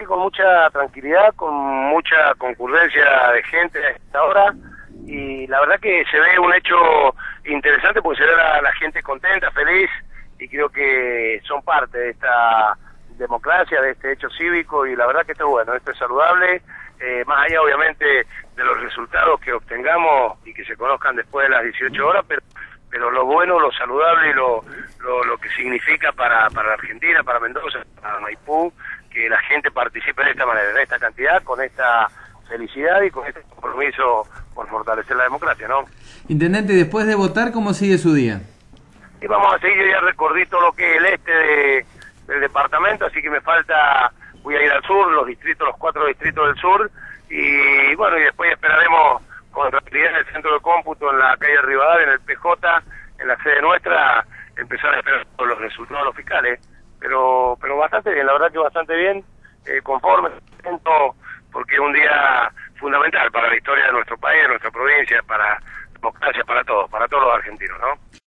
con mucha tranquilidad, con mucha concurrencia de gente a esta hora, y la verdad que se ve un hecho interesante porque se ve la gente contenta, feliz, y creo que son parte de esta democracia, de este hecho cívico, y la verdad que esto es bueno, esto es saludable, más allá obviamente de los resultados que obtengamos y que se conozcan después de las 18 horas, pero lo bueno, lo saludable y lo que significa para la Argentina, para Mendoza, para Maipú, que la gente participe de esta manera, en esta cantidad, con esta felicidad y con este compromiso por fortalecer la democracia, ¿no? Intendente, después de votar, ¿cómo sigue su día? Y vamos a seguir, ya recorrí todo lo que es el este del departamento, así que me falta, voy a ir al sur, los 4 distritos del sur, y bueno, y después esperaremos con tranquilidad en el centro de cómputo, en la calle Rivadavia, en el PJ, en la sede nuestra, empezar a esperar los resultados de los fiscales, pero bastante bien, la verdad que bastante bien, conforme, contento, porque es un día fundamental para la historia de nuestro país, de nuestra provincia, para la democracia, para todos los argentinos, ¿no?